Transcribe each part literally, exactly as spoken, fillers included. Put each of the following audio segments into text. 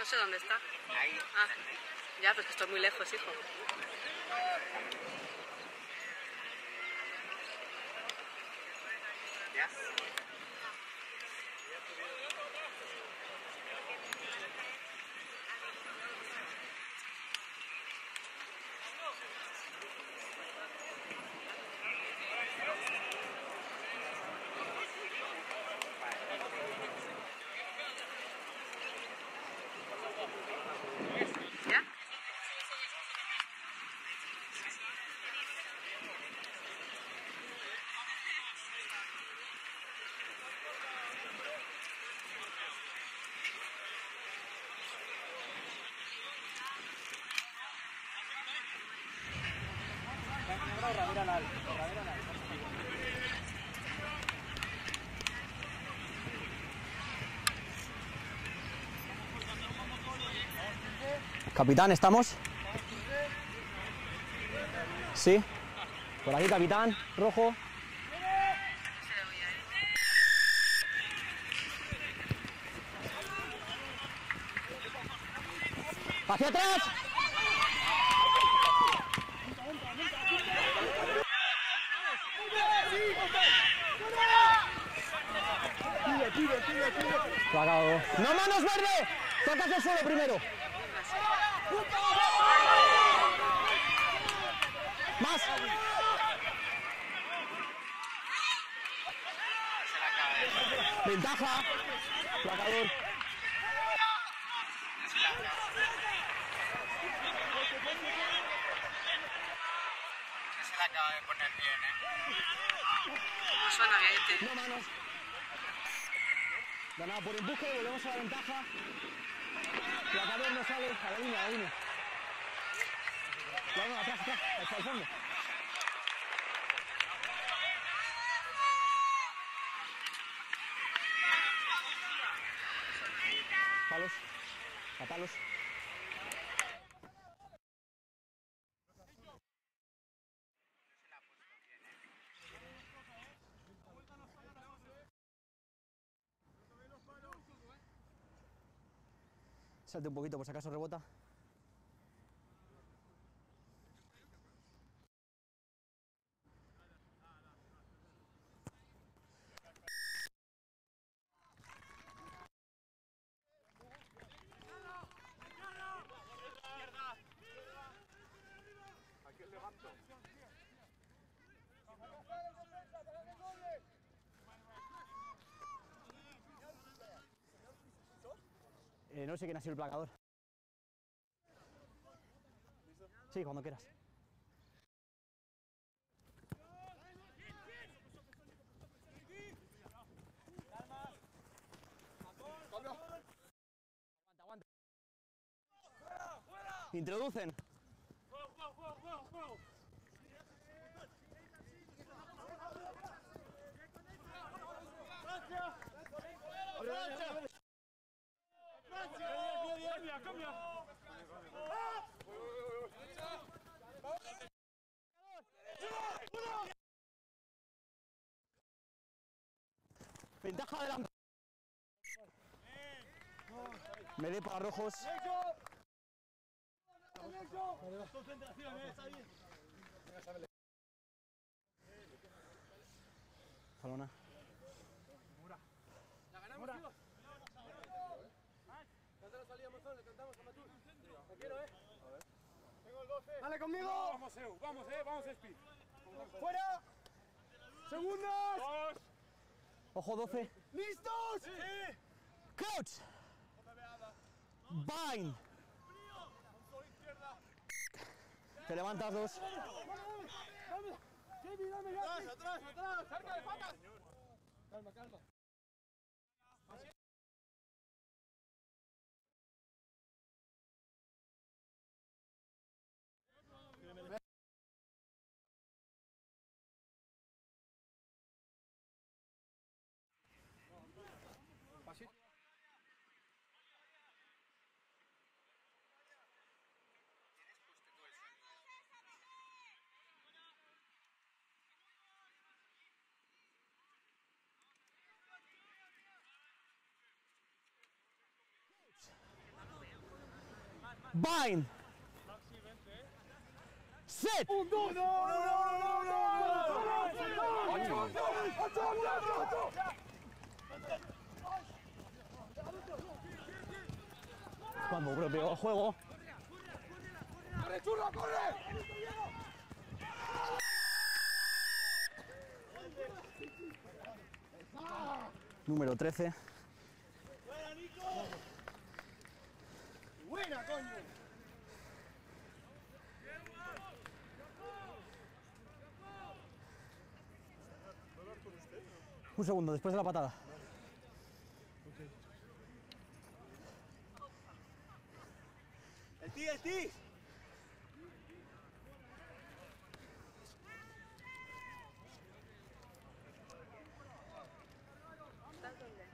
No sé dónde está. Ahí. Ah, ya, pues que estoy muy lejos, hijo. ¿Ya? ¿Ya? Capitán, ¿estamos? Sí. Por aquí, capitán. Rojo. ¡Hacia atrás! Placado. ¡No manos verde! ¡Tocas el suelo primero! ¡Más! Ventaja. Placador. Se la acaba de poner bien, ¿eh? ¿Cómo suena bien? No manos. Ganado por empuje, volvemos a la ventaja. Placador no sale. A la línea, a la línea. No, no, atrás, atrás. Hasta el fondo. Palos. A palos. Salte un poquito por si acaso rebota. Eh, no sé quién ha sido el placador. Sí, cuando quieras. Aguanta, aguanta. Introducen. Ventaja adelante. Me dé para rojos. Jalona. La ganamos, tío. Canta la salida, Mozón, le cantamos a Matul. Te quiero, eh. A ver. Tengo el doce. Dale conmigo. Vamos, Eu. Vamos, eh. Vamos, Speed. Fuera. Segundas. Dos. Ojo, doce. ¿Listos? Sí. Coach. Bind. Te levantas dos. Jamie, dame ya. Atrás, atrás, atrás. Cerca de patas. Calma, calma. Bind. Set. Un, dos, no, no, no, no, no, ocho, ocho, ocho, Cuando propio el juego. ¡Corre, churro, corre! Número trece. ¡Buena, Nico! ¡Buena, coño! Un segundo, después de la patada. ¡El ti, el ti! ¿Estás dónde?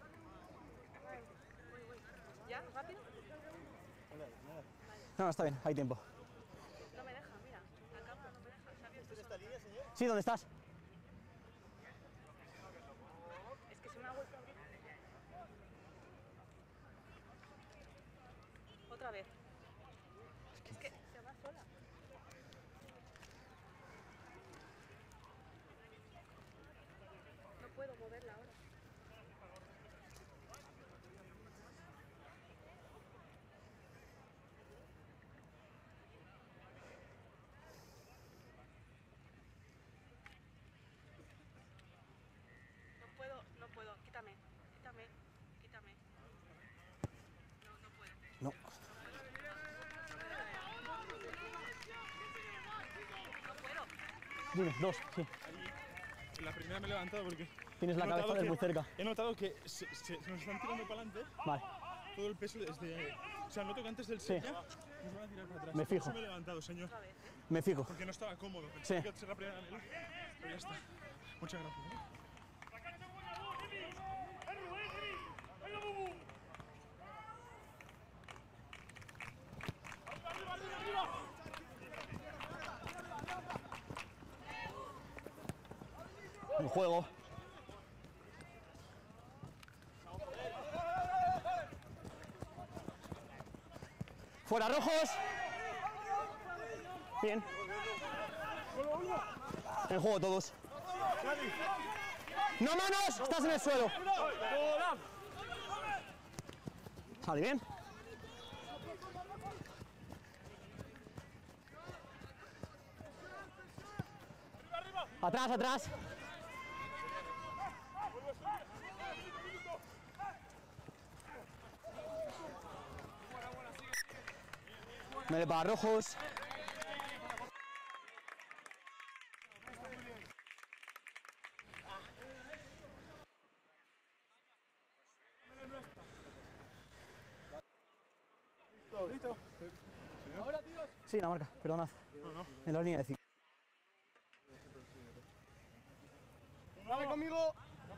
Uy, uy. ¿Ya? ¿Rápido? No, no, está bien, hay tiempo. No me deja, mira. La cámara no me deja. Se ha abierto solo. Sí, ¿dónde estás? Es que se me ha vuelto a abrir. Otra vez. Es que se va sola. No puedo moverla ahora. No puedo, no puedo. Quítame, quítame, quítame. No, no puedo. No. No puedo. Dime, dos, sí. La primera me he levantado porque Tienes la he cabeza notado que- muy cerca. He notado que se, se- se nos están tirando para adelante Vale, todo el peso desde... O sea, noto que antes del Sí. set ya nos van a tirar para atrás. Me Por eso fijo. me he levantado, señor, me fijo. porque no estaba cómodo. Sí. Pensé que ser la primera vela, pero ya está. Muchas gracias. ¿eh? Un juego. Fuera rojos. Bien. En juego todos. No manos, estás en el suelo. Sale bien. Atrás, atrás. Dale para rojos. ¿Listo? Ahora, tíos. Sí, la marca, perdonad. En la línea de cinco. Dale conmigo.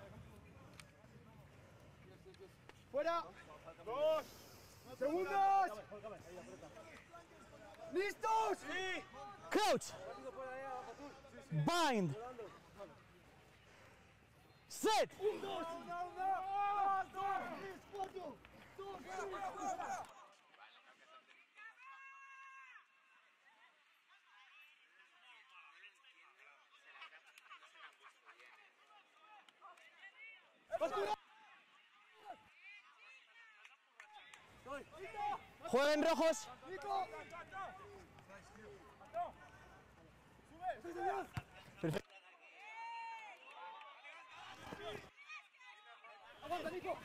Fuera. Dos. Segundos. ¿Listos? Sí. Crouch. Bind. Set. Un, dos. Dos, dos, tres, cuatro. Dos, dos. Jueguen rojos. Nico. Sube. Sí, señor. Perfecto. Aguanta, Nico.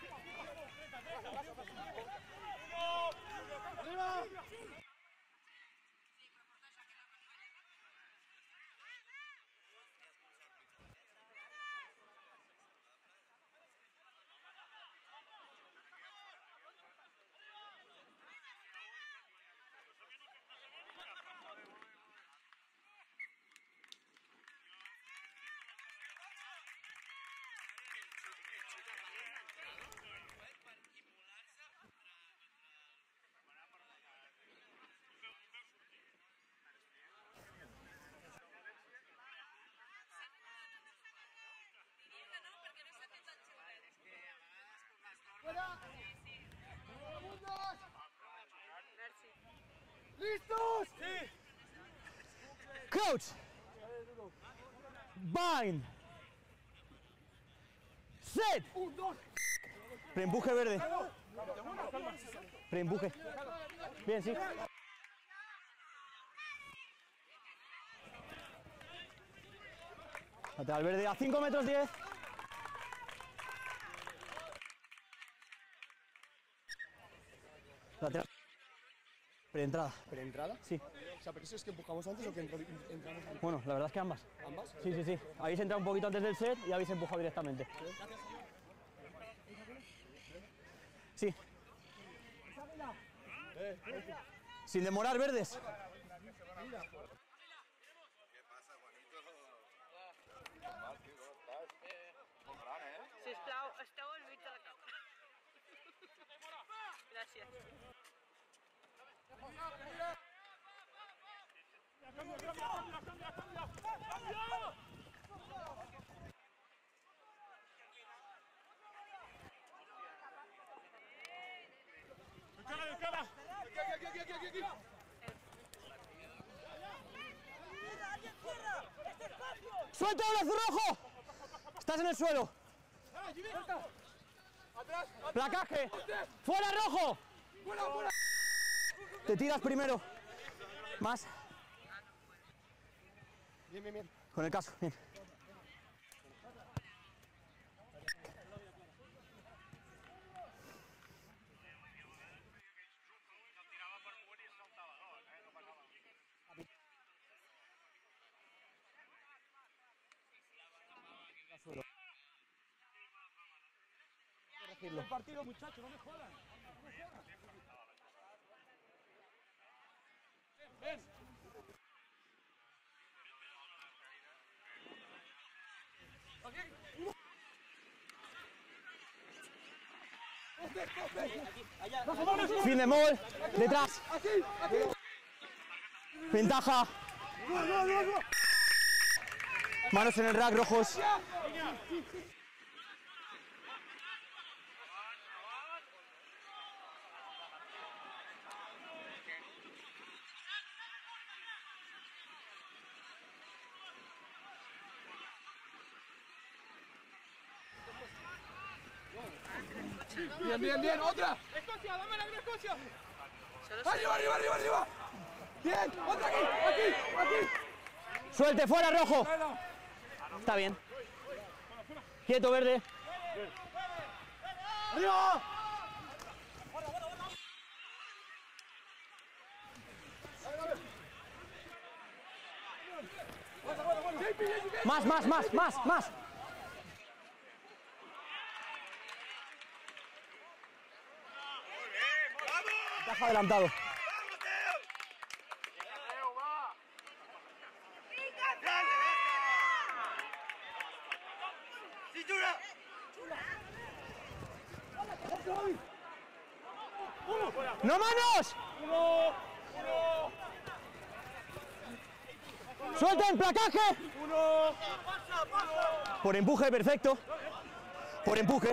Arriba. ¿Listos? Sí. Crouch. Bind. Set. Un, dos. Preempuje verde. Preempuje. Bien, sí. Lateral verde a cinco metros diez. Lateral. Preentrada. ¿Preentrada? Sí. O sea, pero eso es que empujamos antes o que entro- entramos antes. Bueno, la verdad es que ambas. ¿Ambas? Sí, sí, sí. Habéis entrado un poquito antes del set y habéis empujado directamente. Sí. Sin demorar, verdes. Sisplau, esteu al mig de la cama. Gràcies. Aquí, aquí, aquí, aquí, aquí. ¡Suelta el brazo rojo! Estás en el suelo. Atrás. Placaje. ¡Fuera rojo! Fuera, fuera. Te tiras primero. Más. Bien, bien, bien. Con el casco. Bien. El partido, muchachos, no me jodan. No me jodan. Ven. Fin de mol. Detrás. Aquí, aquí. Ventaja. No, no, no, no. Manos en el rack rojos. Bien, bien, bien. Otra. Escocia, dame la Escocia. Arriba, arriba, arriba, arriba. Bien. Otra aquí, aquí, aquí. Suelte, fuera rojo. Está bien. Quieto, verde. ¡Arriba! Más, más, más, más, más. Ventaja adelantado. ¡No manos! ¡Suelten, placaje! Por empuje, perfecto. Por empuje.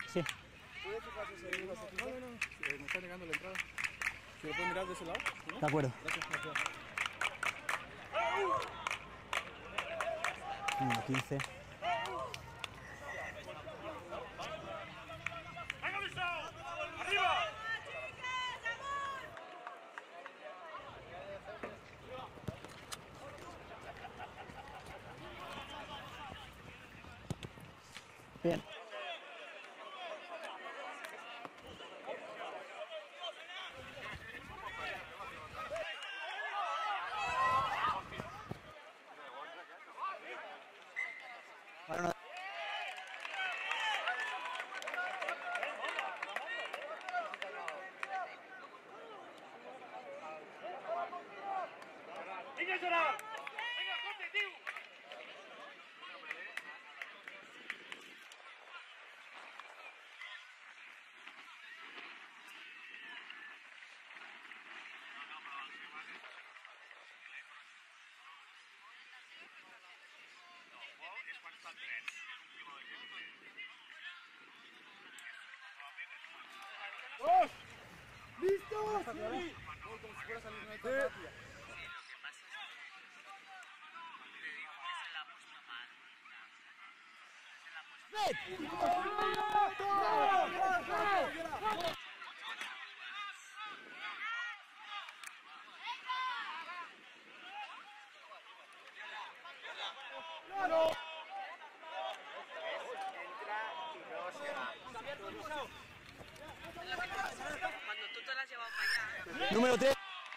Sí. ¿Puede fijarse si hay uno se fija? No, no, no. Eh, me está negando la entrada. ¿Se lo puede mirar de ese lado? ¿Sí, no? De acuerdo. Gracias, gracias. Número quince. Bien. Ahora no. ¡Dos! ¡Listos! Sí. Como si fuera a salir una etapa rápida. ¡Claro! Entra y luego se va. Cuando tú te la has llevado para allá. Número tres.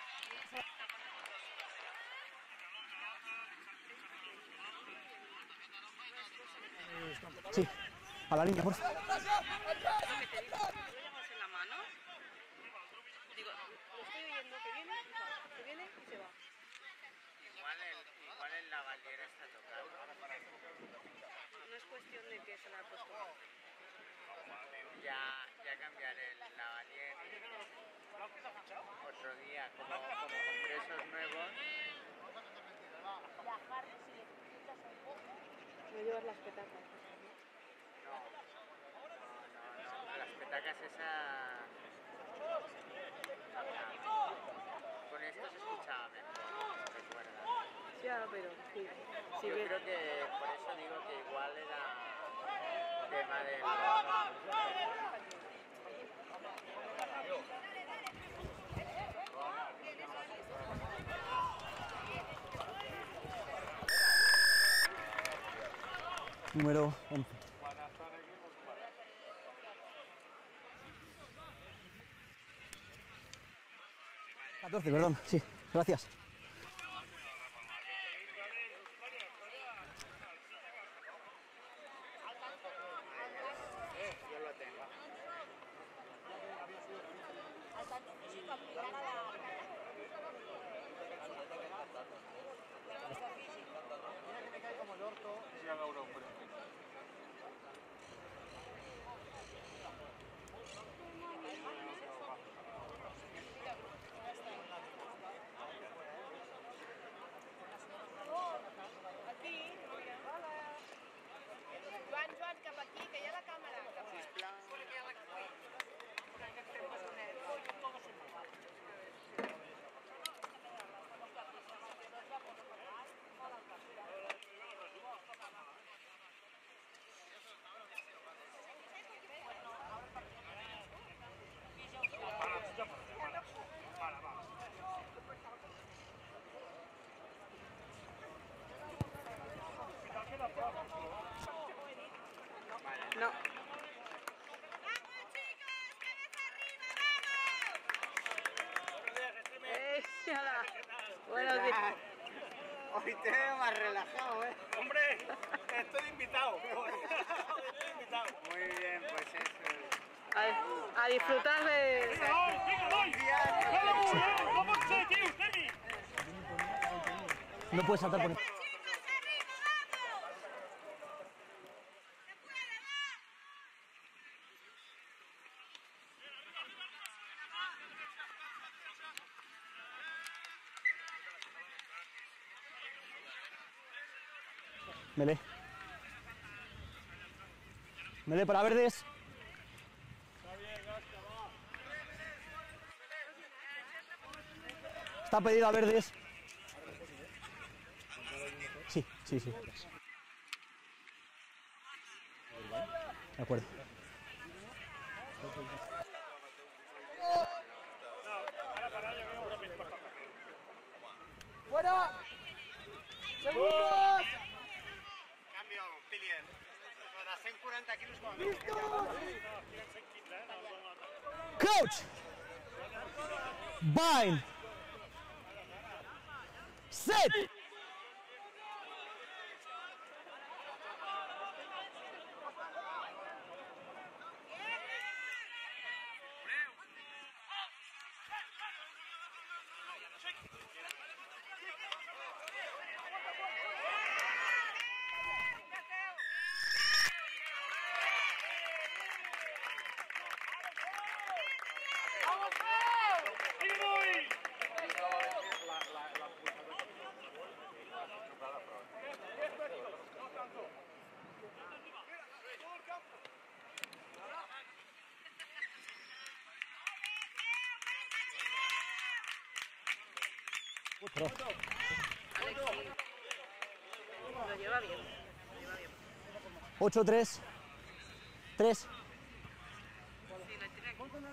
Sí, a la línea, por favor. Lo que te digo, ¿tú lo llevas en la mano? Digo, lo estoy oyendo que viene y va, que viene y se va. Igual el, igual el lavalier está tocado. No es cuestión de que se la ha puesto. Ya, ya cambiaré el lavalier. Otro día, como, como compré esos nuevos. No llevas las petacas. No, no, no, las petacas esas. Con esto se escuchaba mejor, recuerda. Ya, pero sí. Sí, Yo bien. creo que por eso digo que igual era tema de. Número once. catorce, perdón. Sí, gracias. Yo lo tengo. Joan, Joan, cap aquí, que hi ha la càmera. Cap aquí. No. ¡Eh! ¡Hala! Buenos días. Hoy te veo más relajado, ¿eh? Hombre, estoy invitado. Estoy invitado. Muy bien, pues eso. A, a disfrutar de... No puedes saltar por... Mele. Mele para verdes. Está pedido a verdes. Sí, sí, sí. De acuerdo. ¡Fuera! ¡Segundos! Cambio, Pilier. De cent quaranta quilos com a mínim. Coach! Bind! Set! Alex, sí. Lo lleva bien. Lo lleva bien. ocho tres. tres. Sí, lo tiene aquí.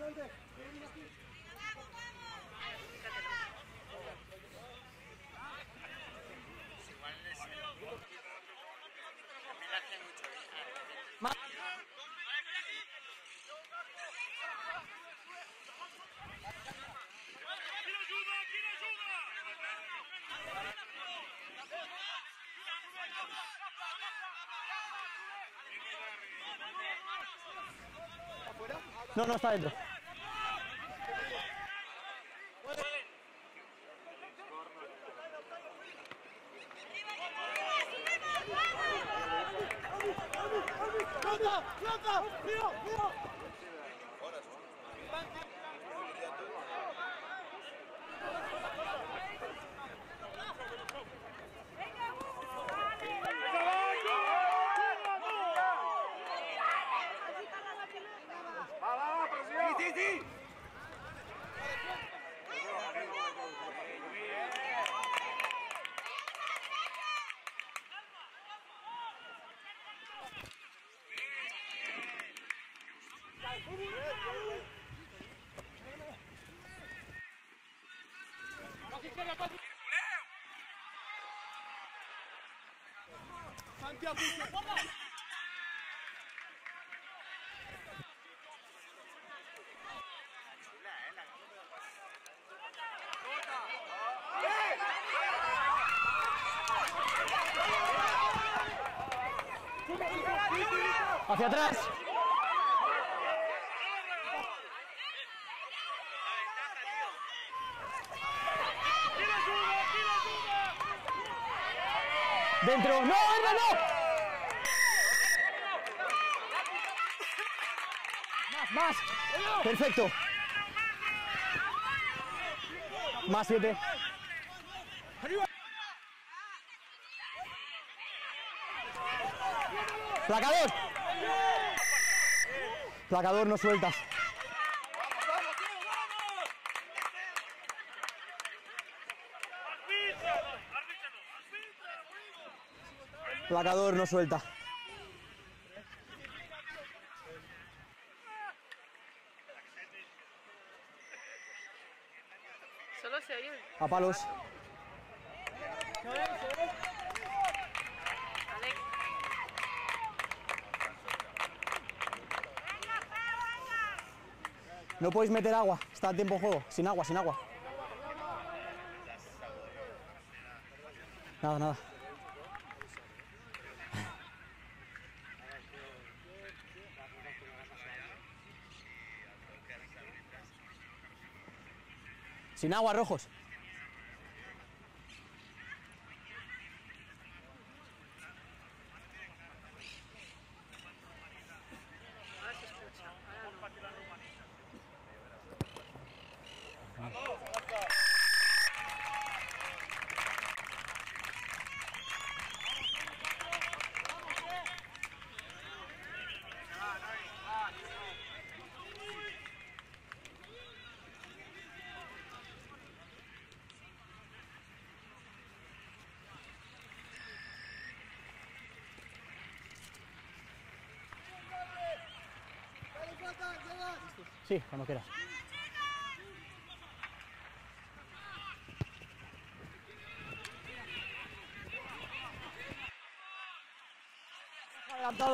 Fíjatelo. Igual es... Me la hace mucho bien. Ma- No, no, está dentro. ¡Sí, sí, sí! Hacia atrás. Dentro. ¡No, Herba, no! Más, más. Perfecto. Más siete. Placador. Placador, no sueltas. Placador, no suelta. Solo se oye. A palos. Alex. No podéis meter agua. Está a tiempo de juego. Sin agua, sin agua. Nada, nada. Sin agua, rojos. Ahora se escucha. Ahora no. Sí, cuando quieras. Adelantado.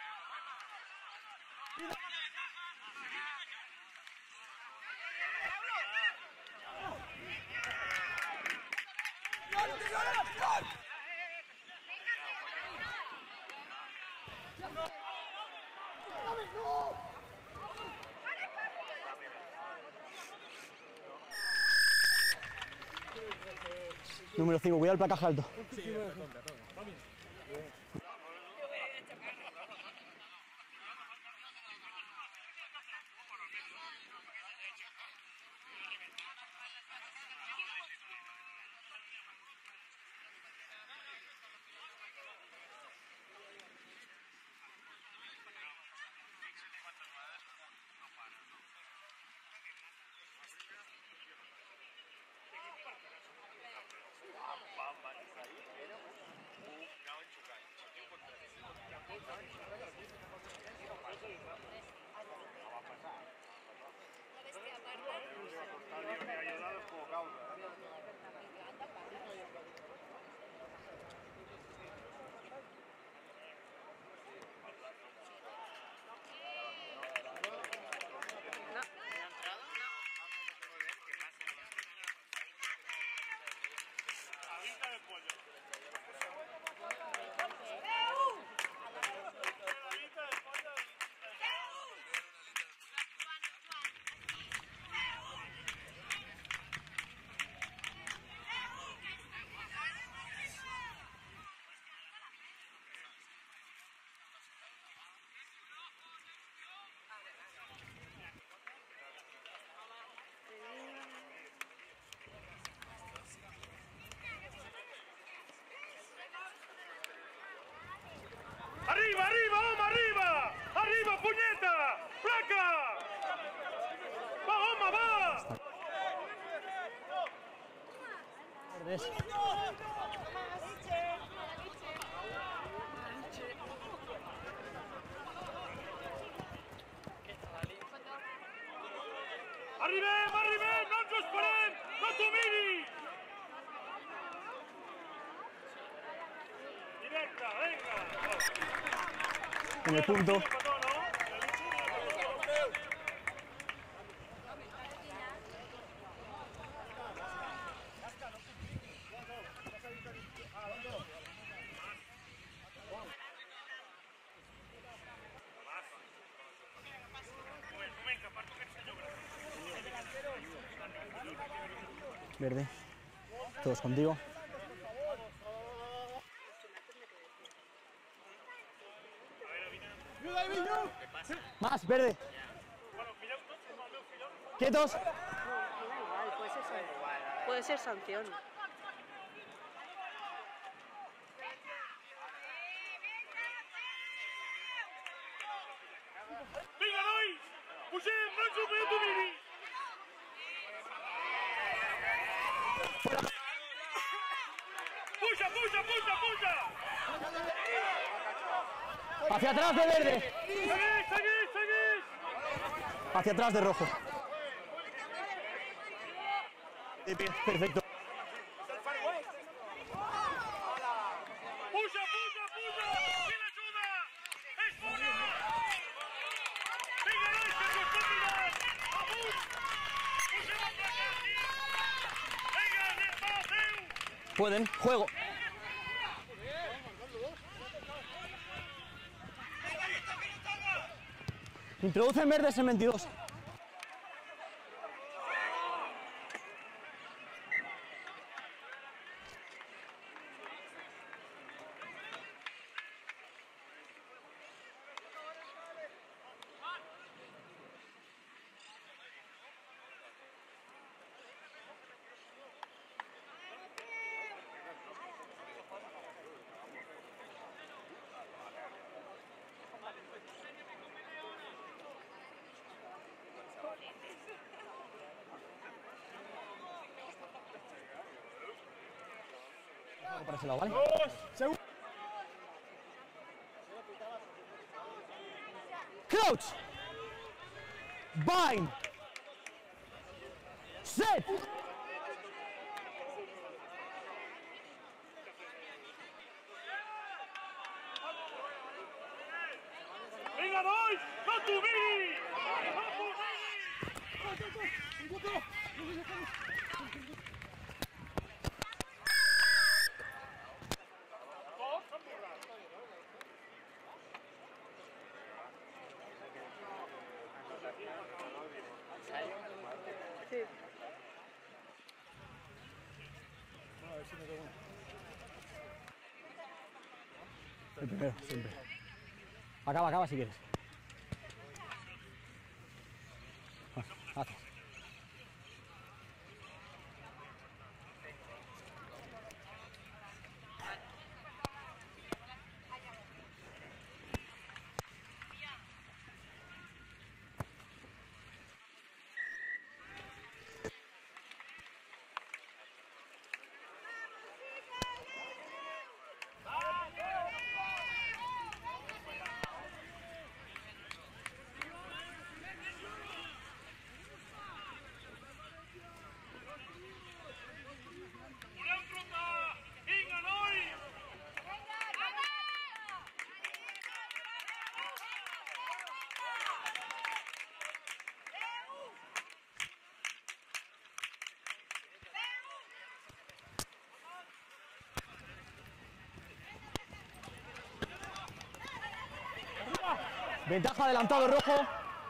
Número cinco, cuidado el placaje alto. ¡Arriba, arriba, vamos, arriba! ¡Arriba, puñeta! ¡Placa! ¡Va, Oma, va! ¡Arribem, arribem! ¡No ens ho esperem! ¡No t'ho miris! Directe, vinga! En el punto. Verde. Todos contigo. Más, verde. Quietos. Puede ser sanción. Vinga, nois! Pugem, no ens ho podem domini! Puja, puja, puja, puja! Hacia atrás de verde. Segueix, segueix, segueix! Hacia atrás de rojo. Perfecto. Puja, puja, puja! Qui l'ajuda? És bona! Vinga, nois, que s'ho estan mirant! Amunt! Pugem a placar, tio! Vinga, anem, va, feu! Pueden. Juego. Introducen verdes en veintidós. Para ese lado, ¿vale? Crouch. Bind. Set. Venga, dois! No tu Vini! No tu El primero, siempre. Acaba, acaba si quieres. Haces. Ventaja adelantado rojo.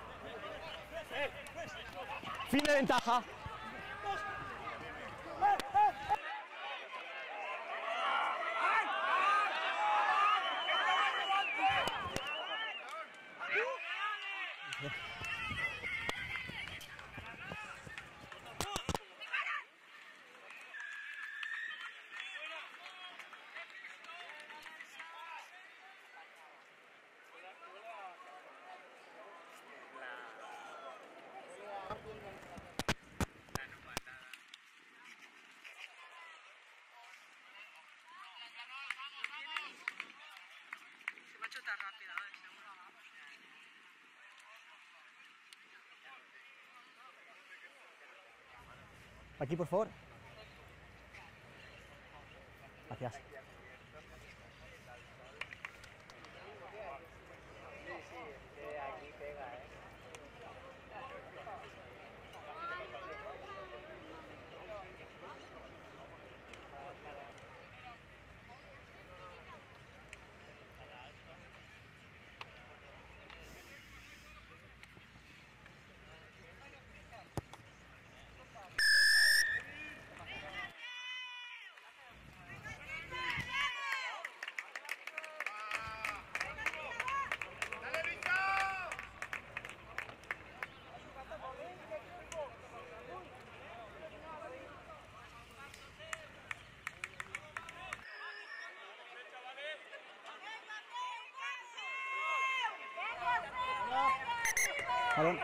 Fin de ventaja. Se me ha hecho tan rápido, ¿eh? Seguro. Aquí, por favor. Gracias. Balón.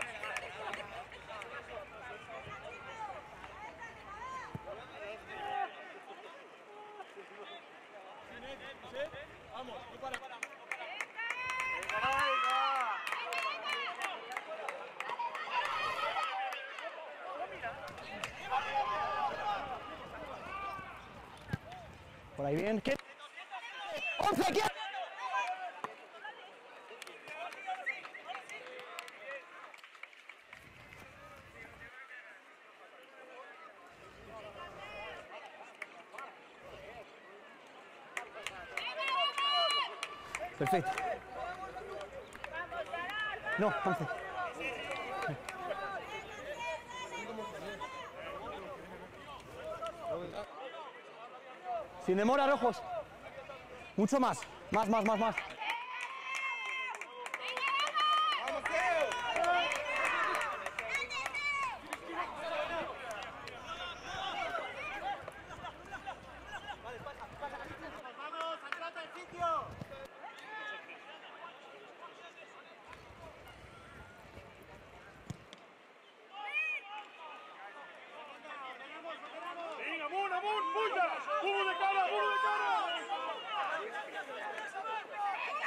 Vamos, no para. Por ahí bien. ¿Qué? ¡once! ¿Qué? Perfecto. No, once. Sin demora, rojos. Mucho más. Más, más, más, más. Venga, Amun, Amun, puya. Uno de cara, uno de cara.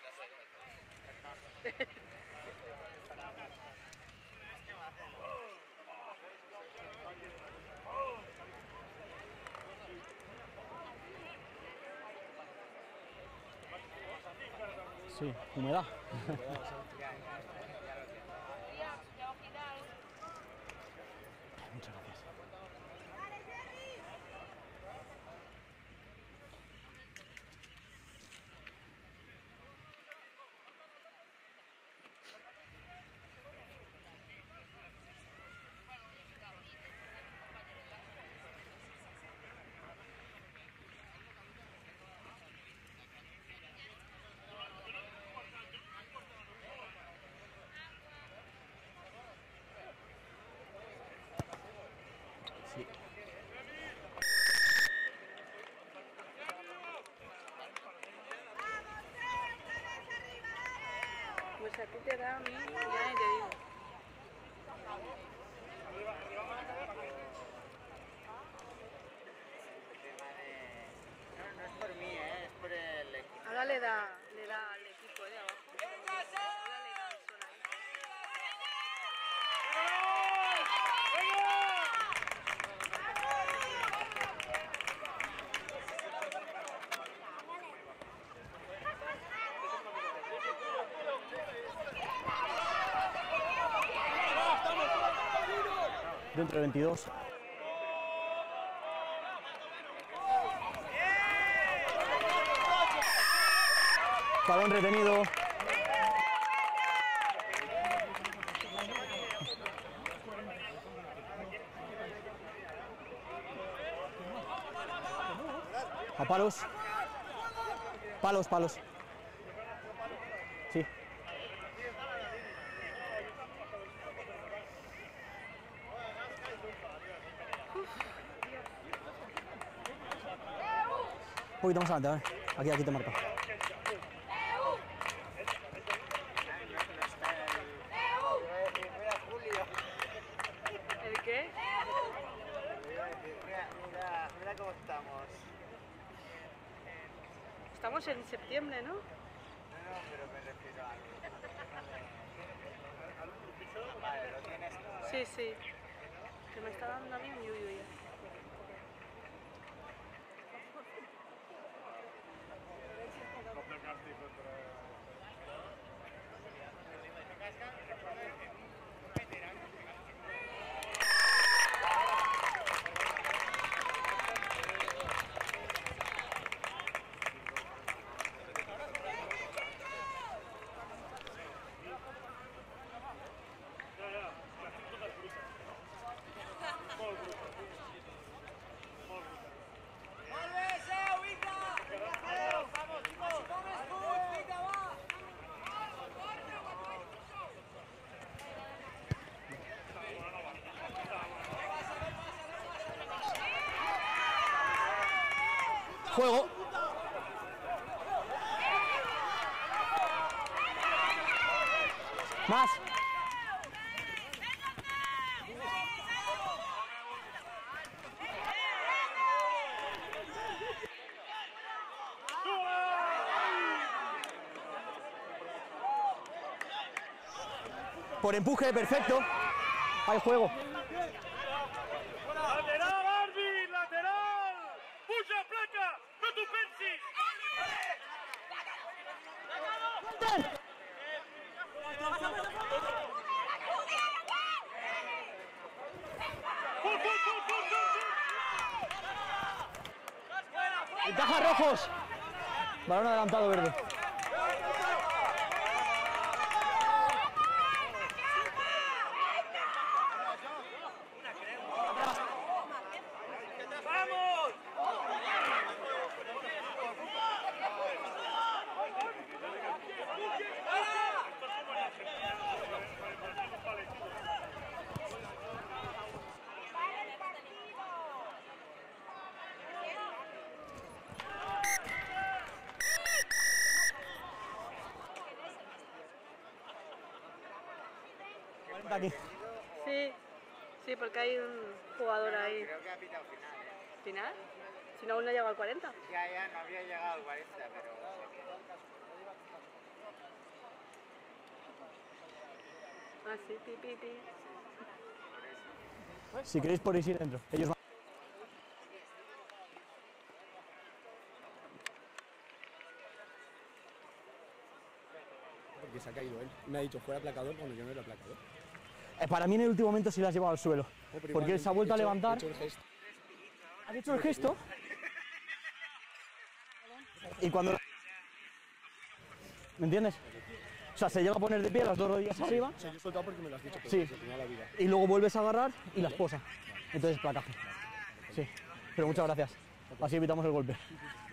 Sí, humedad. Muchas gracias. Sí. Pues a ti te da a mí, ya ni te digo. No, no es por mí, ¿eh? Es por el equipo. Ahora le da, le da al equipo de abajo. Ahora le da al sol ahí. Dentro de veintidós. Balón retenido. A palos. Palos, palos. Sí. Un poquito más adelante, a ver. Aquí, aquí te marca. ¿El qué? Mira, mira, mira cómo estamos. Estamos en septiembre, ¿no? No, no, pero me refiero a... Vale, lo tienes tú, ¿eh? Sí, sí. Que me está dando a mí un yuyu ya. Juego. Más. Por empuje, perfecto. Hay juego. ¡Lateral, Arby! ¡Lateral! ¡Puja, placa! ¡No tu pensis! ¡Fut, fut, fut, fut, fut! Ventaja rojos. Balón adelantado verde. ¡Vamos! Aquí. Sí, sí, porque hay un jugador ahí. Creo que ha pitado final, ¿eh? ¿Final? Si no, aún no llega al cuarenta. Ya, ya, no habría llegado al cuarenta, pero... Ah, sí, pi, pi, pi. Si queréis podéis ir dentro. Ellos van. Porque se ha caído él. Me ha dicho fuera placador cuando yo no era placador. Eh, para mí en el último momento sí las has llevado al suelo. No, pero Porque él se ha igualmente vuelto a he hecho- levantar. he hecho el gesto. ¿Has hecho el gesto? Y cuando... ¿Me entiendes? O sea, se llega a poner de pie, las dos rodillas arriba, O sea, yo he soltado porque me lo has dicho, pero Sí. se tenía la vida. y luego vuelves a agarrar y las posa. Entonces placaje. Sí. Pero muchas gracias. Así evitamos el golpe.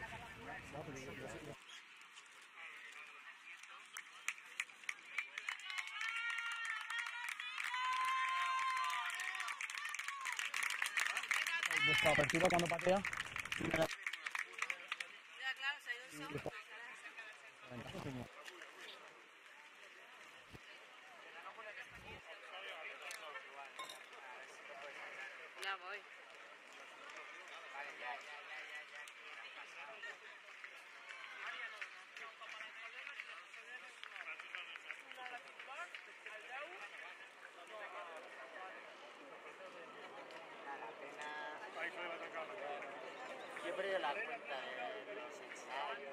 Vuestra apertura cuando patea. Ya, claro, se ha ido el show. Ya voy. Yo he perdido la cuenta de los ensayos.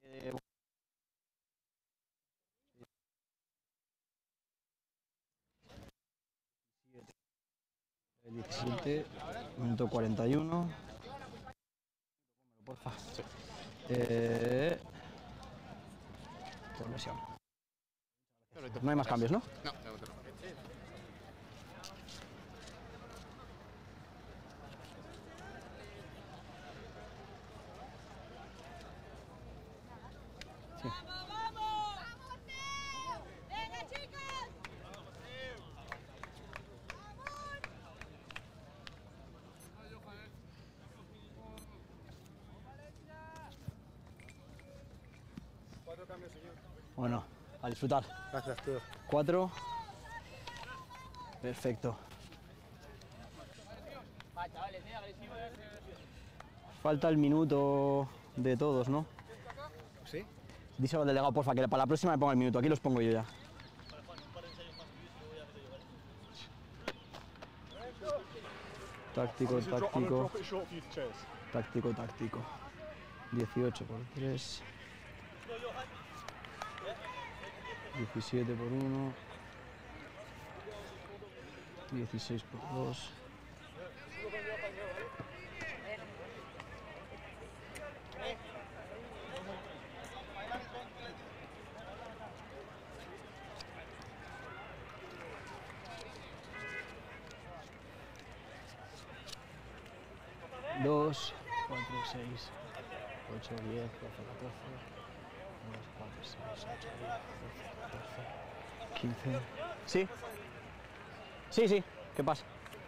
Eh, diecisiete, minuto cuarenta y uno. Porfa. Sí. Eh, por lesión. No hay más cambios, ¿no? No, Sí. Bueno, a disfrutar. Gracias, tío. Cuatro. Perfecto. Falta el minuto de todos, ¿no? ¿Sí? Díselo al delegado, porfa, que para la próxima me ponga el minuto. Aquí los pongo yo ya. Táctico, táctico. Táctico, táctico. dieciocho por tres. diecisiete por uno. dieciséis por dos. dos, cuatro, seis, ocho, diez, doce, catorce, dos, cuatro, seis, ocho, diez, doce, catorce, quince. ¿Sí? Sí, sí. ¿Qué pasa?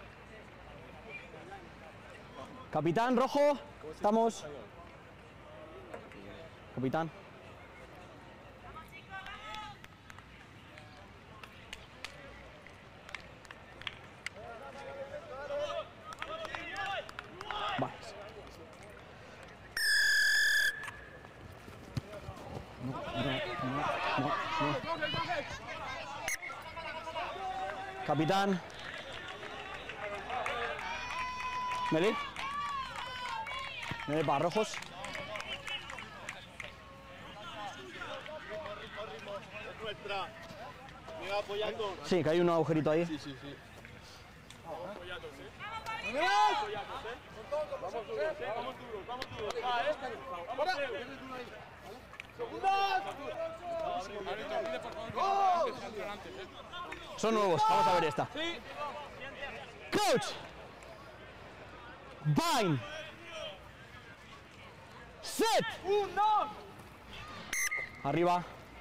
Capitán, rojo. Estamos. Capitán. Vale. No, no, no, no, no. Capitán. Meli. Meli para rojos. Nuestra. Me va apoyando. Sí, que hay un agujerito ahí. Sí, sí, sí. Vamos apoyados, ¿eh? Vamos apoyados, ¿eh? Vamos duros, ¿eh? Vamos duros, vamos duros. Ah, ¿eh? Vamos, Teo. ¡Segundas! Son nuevos, vamos a ver esta. Coach. Bind. Set. ¡Un, dos! Arriba.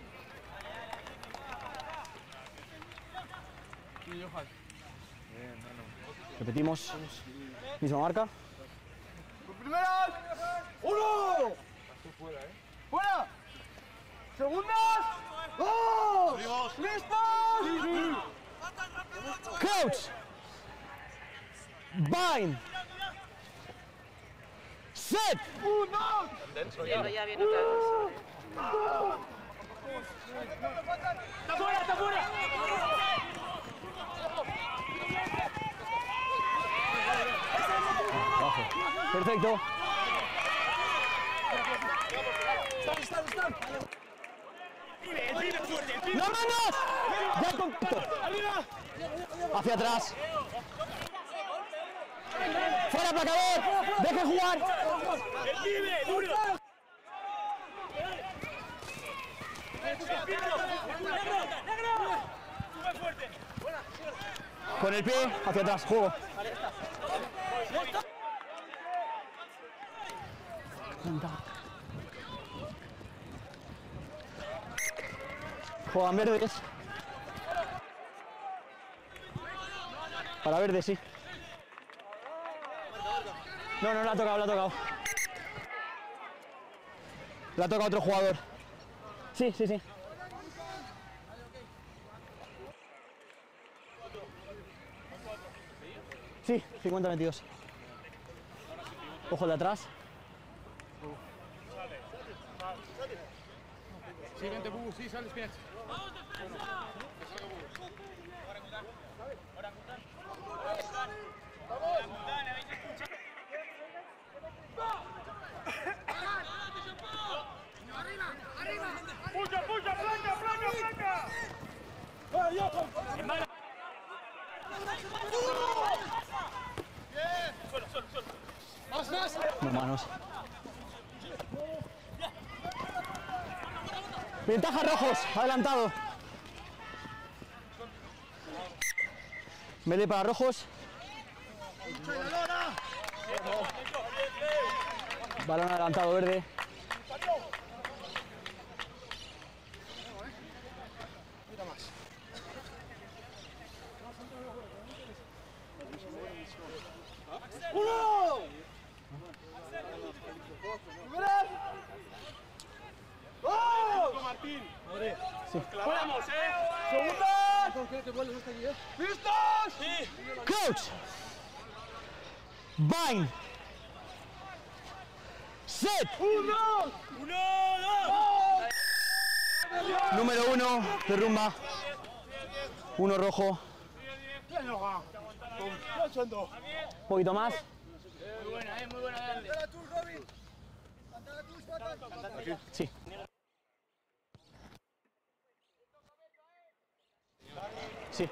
Repetimos. Misma marca. ¡Primeras! ¡Uno! ¡Fuera! ¡Segundas! ¡Dos! ¡Listos! Coach. Bind. Set. ¡Un, dos! Viendo ya bien otra vez. ¡Está fuera, está fuera! Abajo. Perfecto. ¡No manos! ¡Ya el contacto! Hacia atrás. ¡Fuera, placador! ¡Deje jugar! Con el pie, hacia atrás, juego. Juegan verdes. Para verde, sí. No, no, la ha tocado, la ha tocado. La ha tocado otro jugador. Sí, sí, sí. Sí, cincuenta veintidós. Ojo de atrás. Sí, vente, Bubu, sí, sales bien. ¡Puja, puja, placa, placa, placa! ¡Suelo, suelo, suelo! ¡Más, más! No manos. Ventaja rojos, adelantado. Melee para rojos. Balón adelantado verde. ¡Uno! ¡Vamos! Martín. Sí. ¡Vamos, eh! ¡Segunda! ¿Listos? Sí. Coach. Bind. Set. ¡Uno! ¡Uno, dos! Número uno, derrumba. Uno rojo. Bien, Loja. Un poquito más. Muy buena, eh, muy buena, grande. Sí. Sí.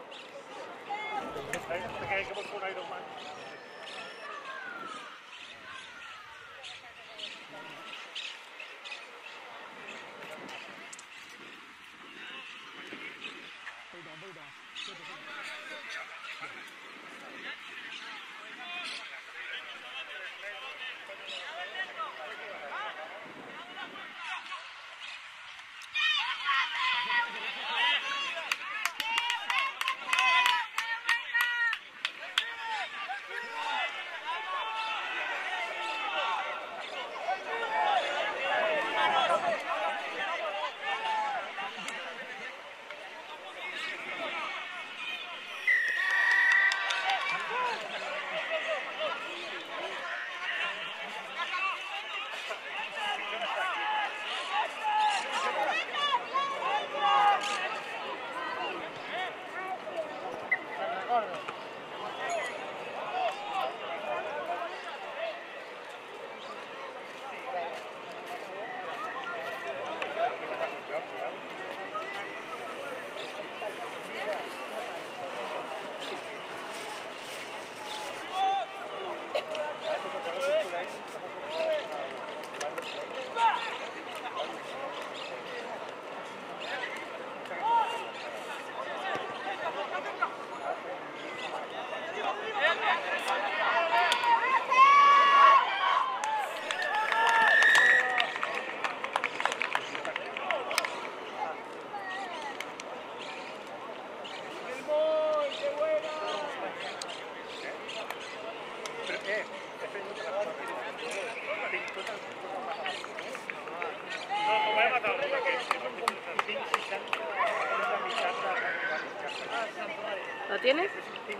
¿Lo tienes? Sí,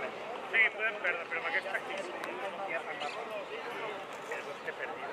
pueden perder, pero aquest pràctic ja fan mal. És que he perdut.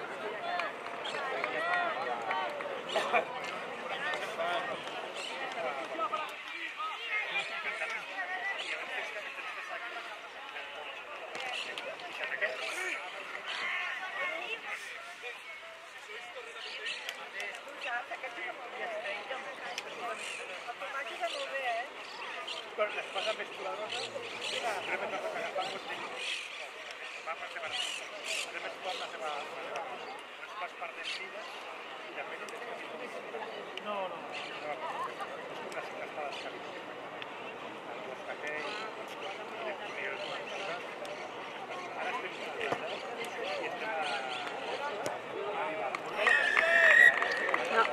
Les passa més col·laboradors, sempre me toca agafar un temps. Va per separar. Sempre es pot la seva... Les pas per dentides i després de que... No, no. És una cita està descabit. Els caquells, de primer els manxugues. Ara estem sorprendents i estem a arribar. No.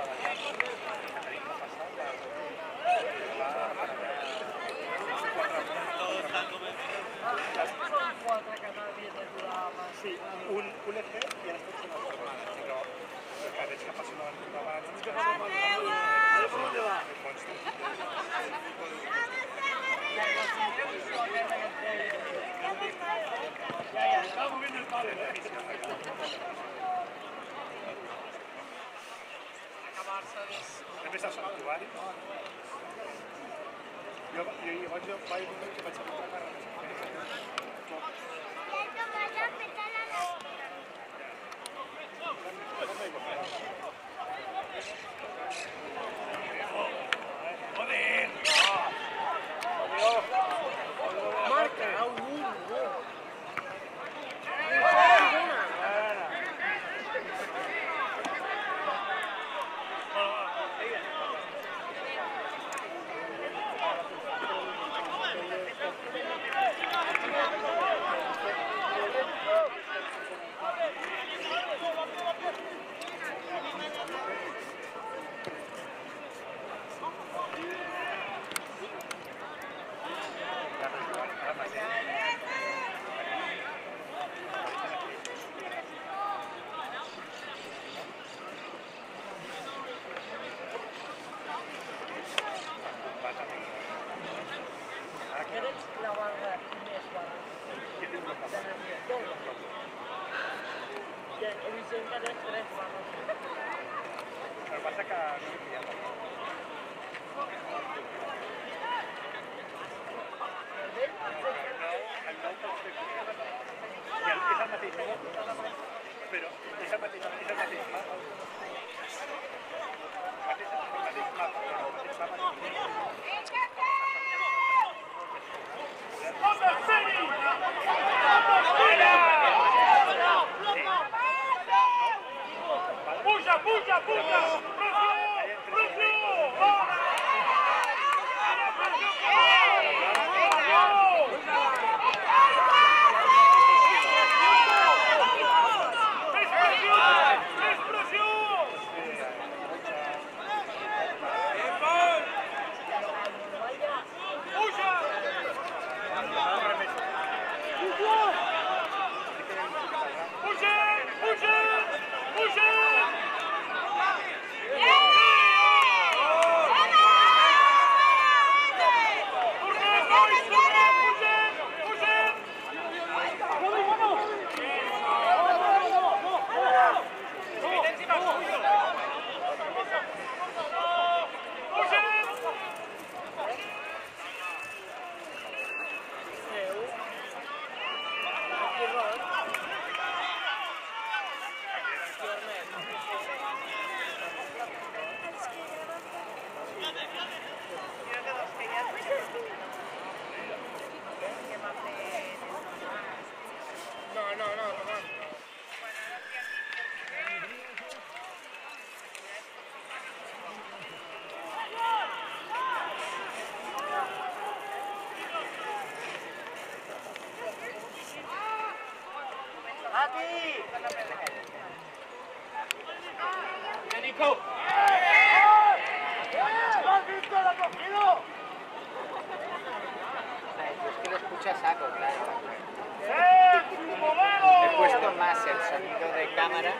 Sí, un, un E C i ara estem fent el segon, però que veig que passa una aventura abans. Ja, ja, estava movent el pal. També saps santuari? Jo vaig vaig que vaig a comprar carreres. El que passa que no he pillat. El nou pot ser i el, és el mateix però és el mateix, és el mateix mapa. El mateix mapa, però el mateix mapa. Puja, puja, puja! Saco, claro. He puesto más el sonido de cámara.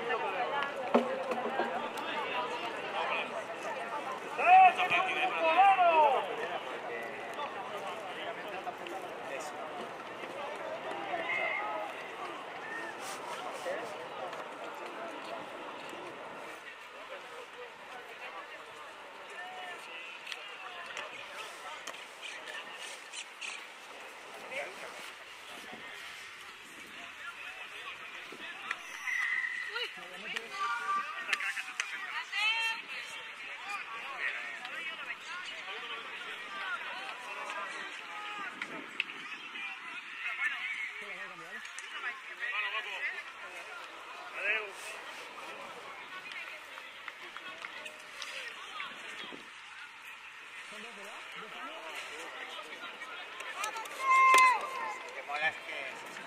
Que mola es que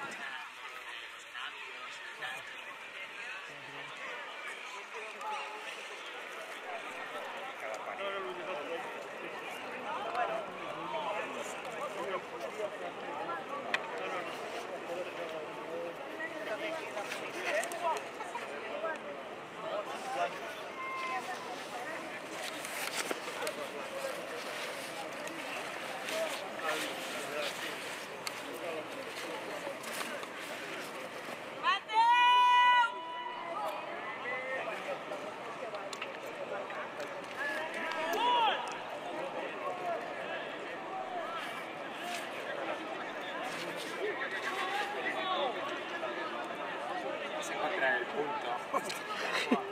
se encuentra en el punto.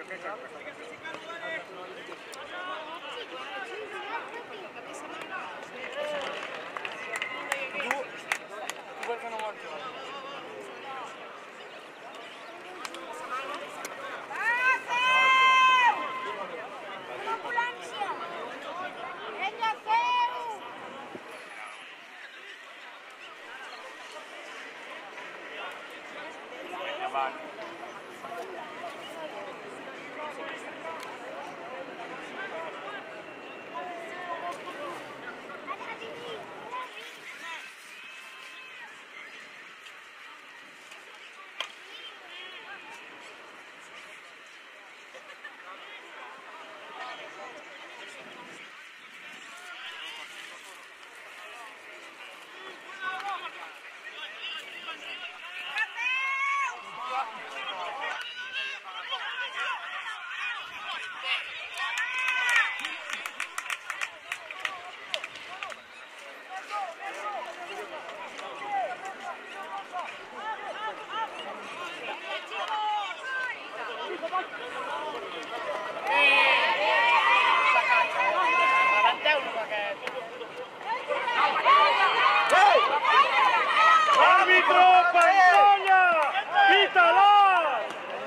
¡Árbitro, pantalla! ¡Quítala!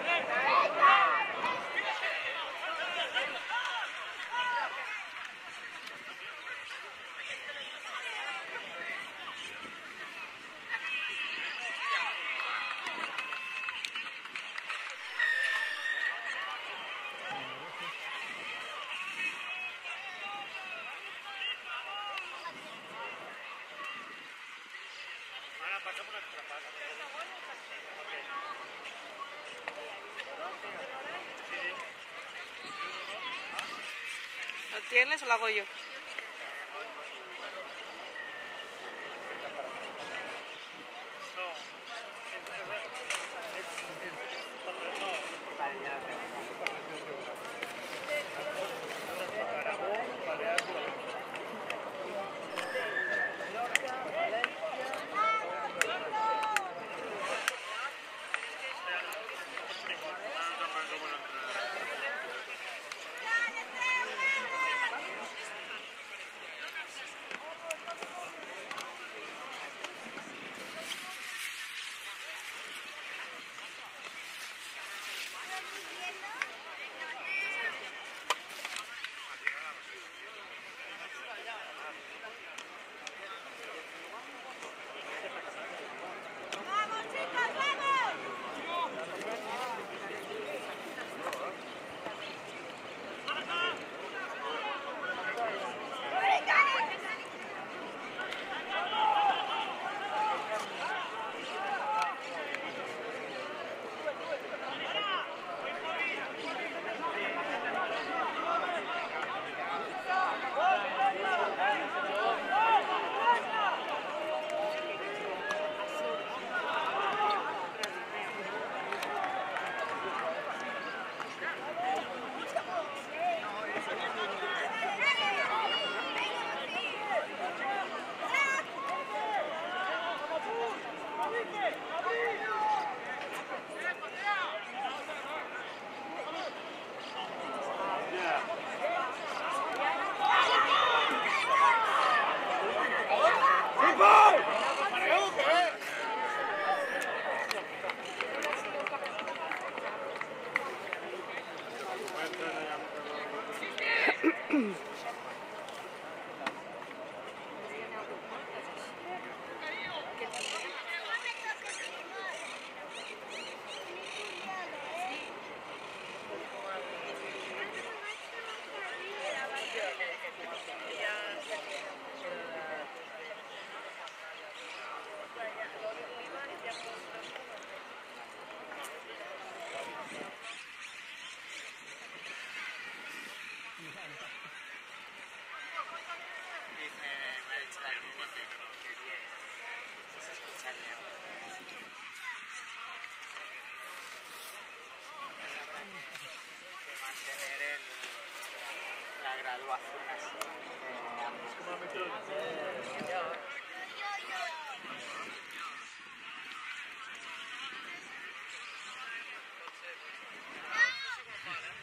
Ahora pasamos una atrapada. ¿Lo tienes o lo hago yo? Mantener el, la graduación así. Eh,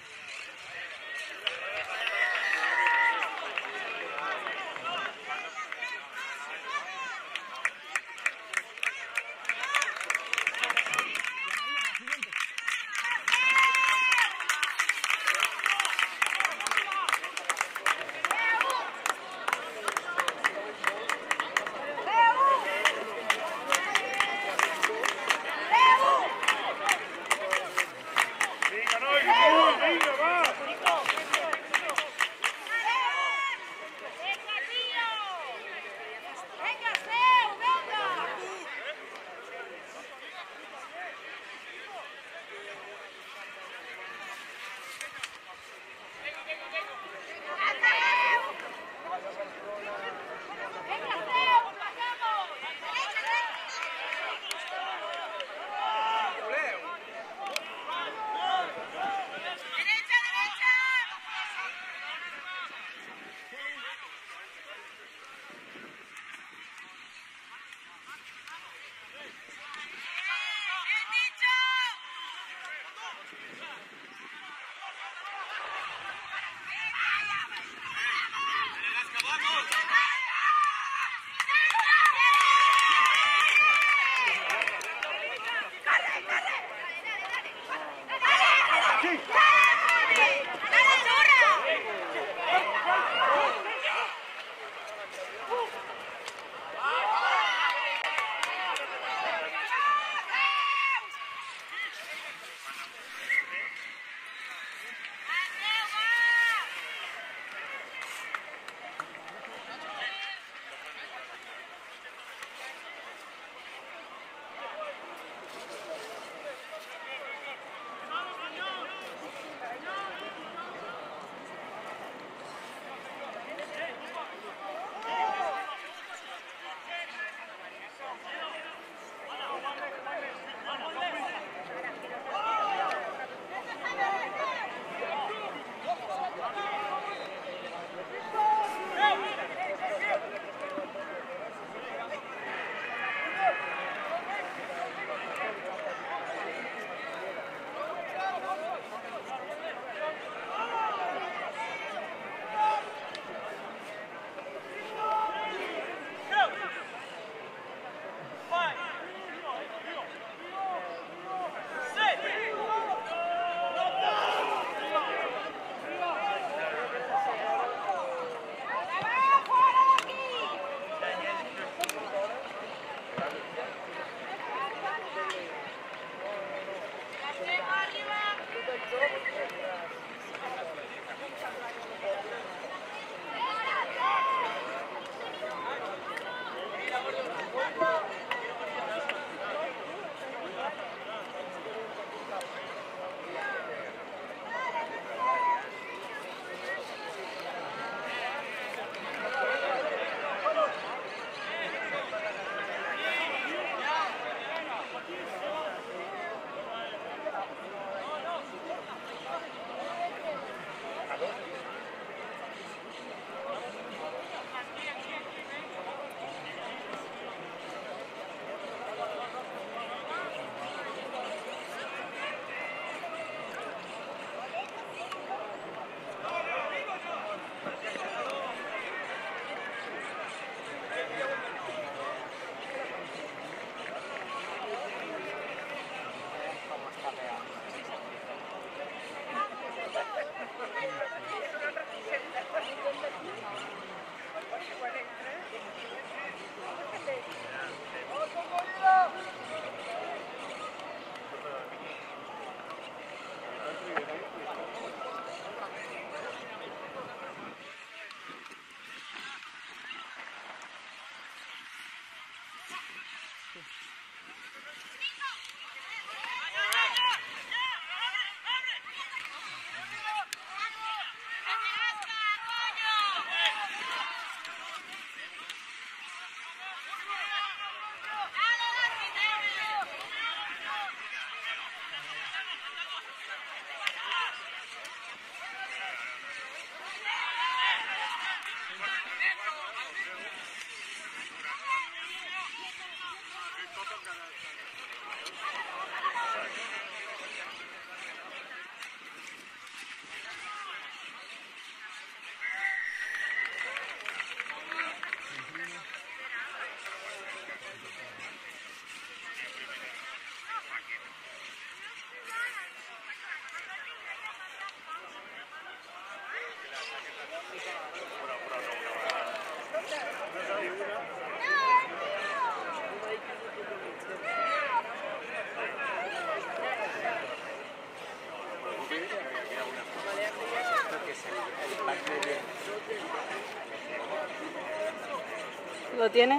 ¿Lo tienes?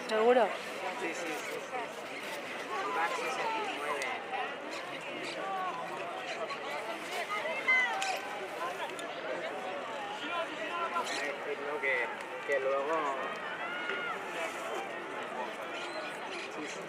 ¿Seguro? Sí, sí, sí, sí. Van sesenta y nueve. Decirlo que, que luego... Sí, sí.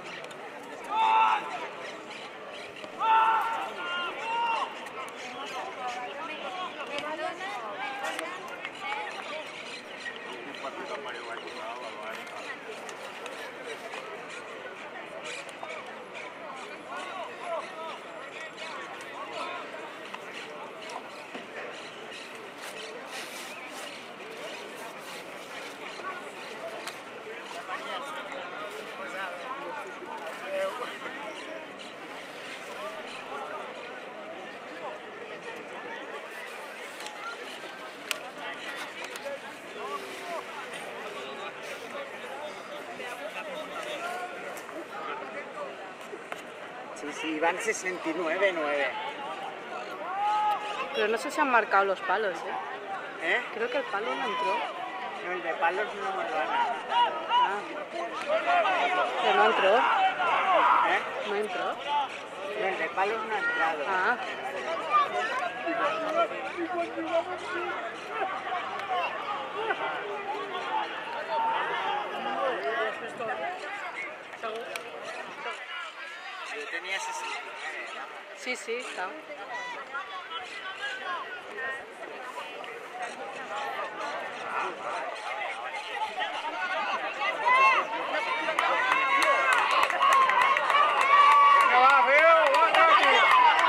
Sí, sí, van sesenta y nueve nueve. Pero no sé si han marcado los palos, ¿eh? ¿Eh? Creo que el palo no entró. No, el de palos no me lo han dado. Ah. Pero no entró. ¿Eh? No entró. No, el de palos no ha entrado. Ah. Yo tenía sesenta y nueve, vamos. Sí, sí, está. Venga, va, feo, va, rápido.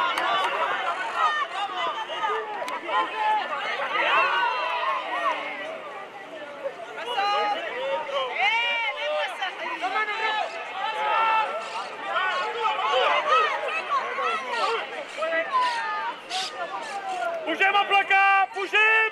Pugem a placar, pugem!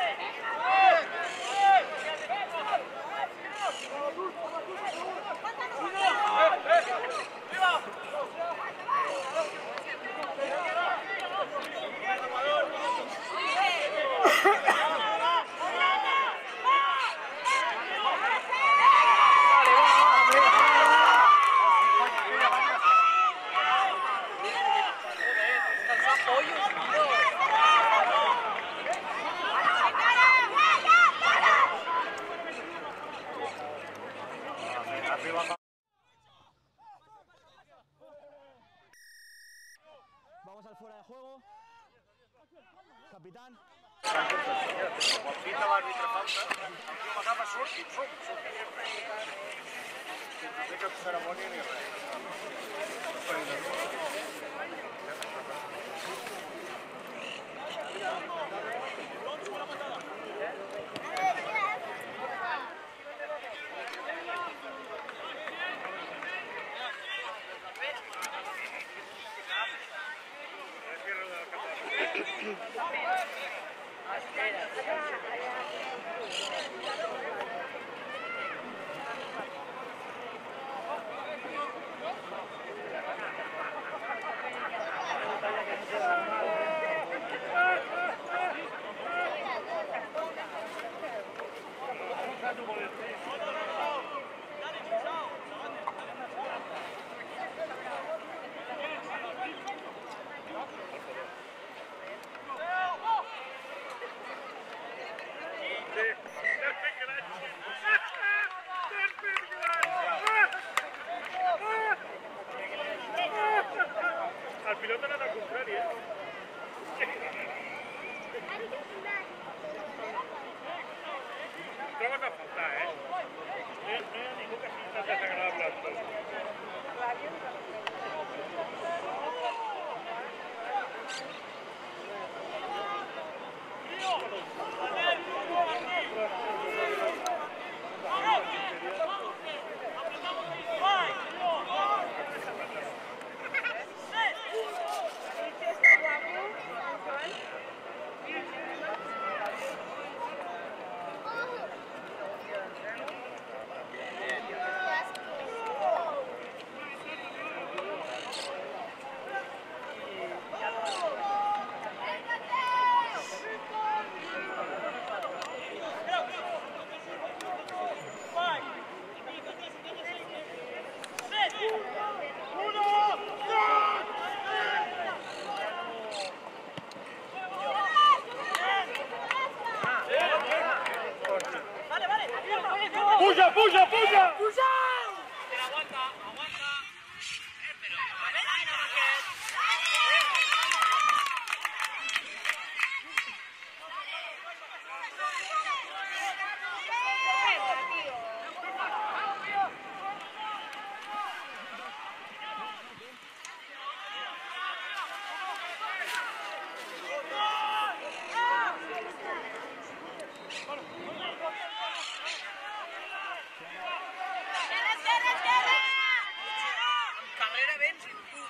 Vamos al fuera de juego. Capitán. Quan pita l'àrbitre falta, el tio m'agafa, surt i surt, surt. No té cap cerimònia ni res. El pilot ha anat al contrari, eh? Trobes a faltar, eh? No hi ha ningú que sigui tan desagradable als dos. puja, puja, puja! Pero aguanta, aguanta. Eh, pero... Carrera vens i tu.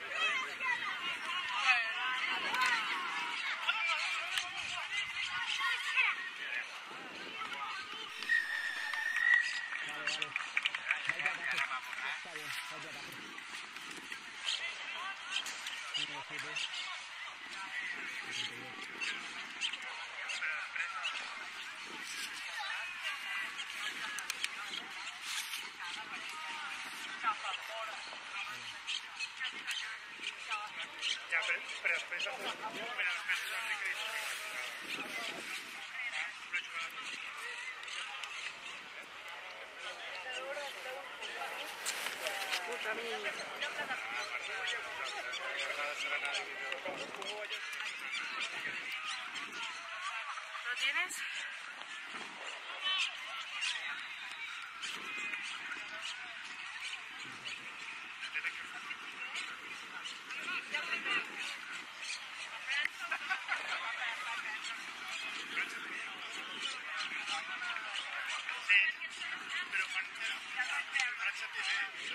Ja, però, però després has de... Però després has de créixer. ¿Lo tienes? Però quan... Ara et sentiré.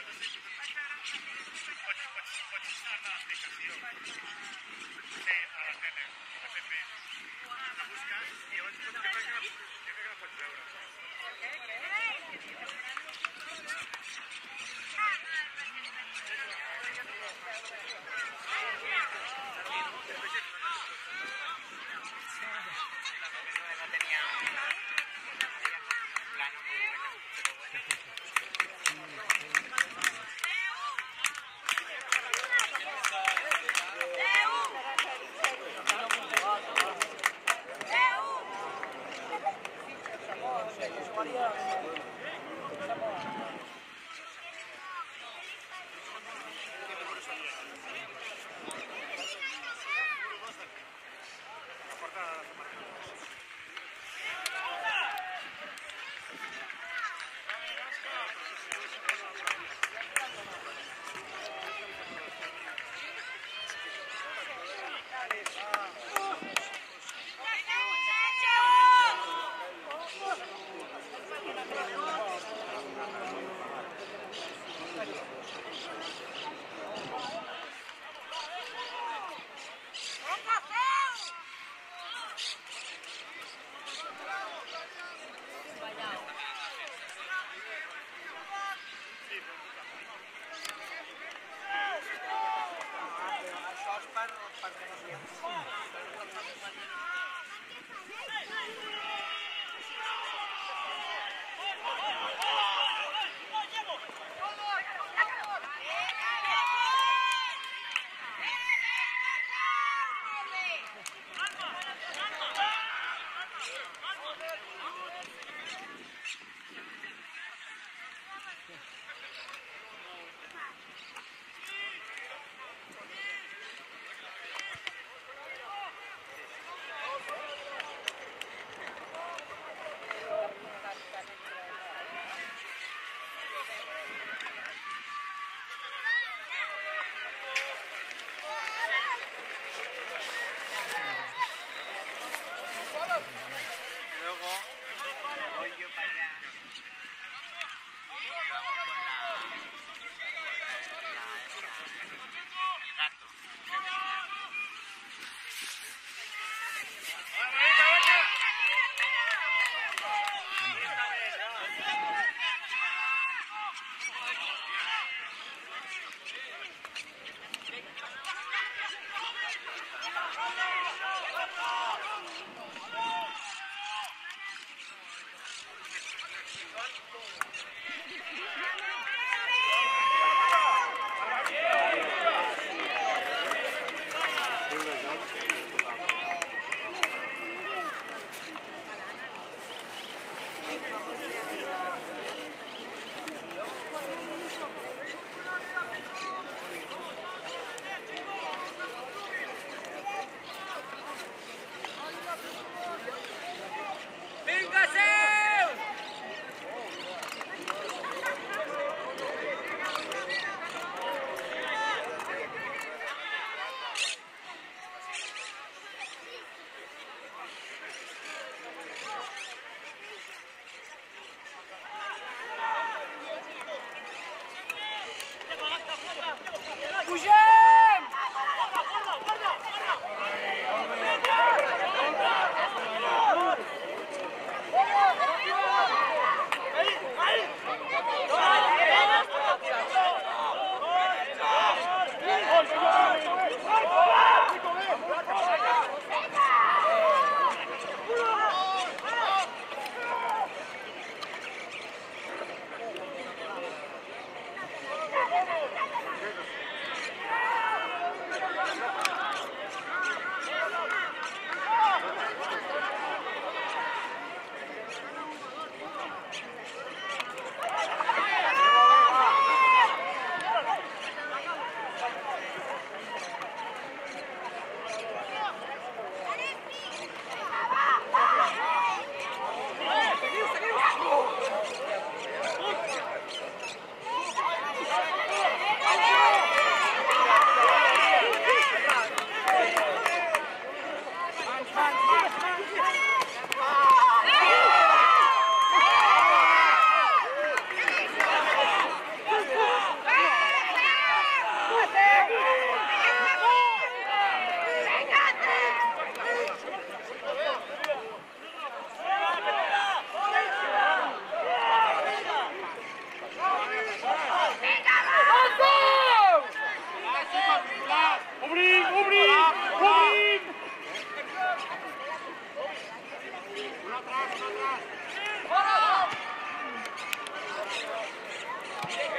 Pots, pots, pots estar a l'aplicació. Sí, a la tele, a P P. La busques i llavors jo crec que la, jo crec que la pots veure. No tenía un plano muy bueno, pero bueno.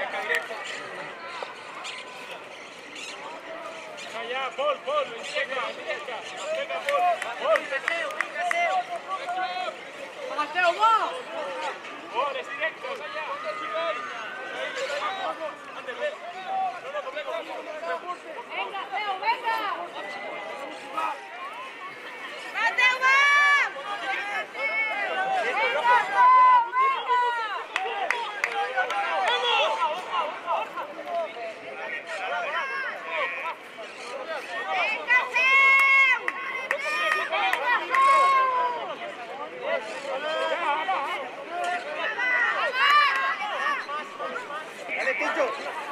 Allá, Paul, Paul, indica, indica. Venga, Paul, Paul. Mateo, va. Paul, es directo, es allá. Ande, ven. No, no, doblego. Venga, Teo, venga. Mateo, va. Dale, Ticho.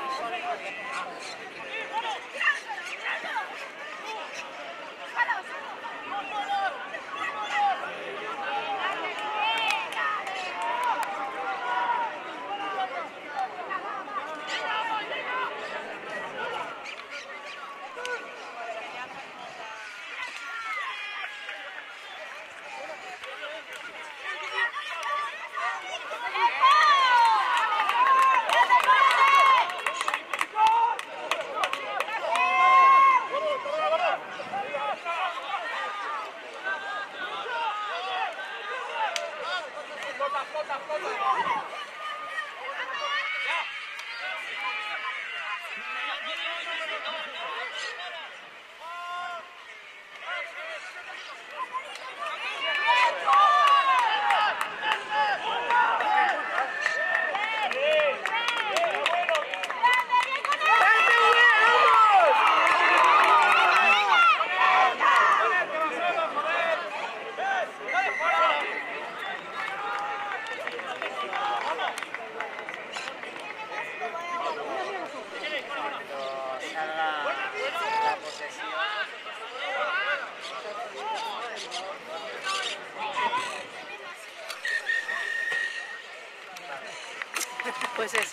Pues eso.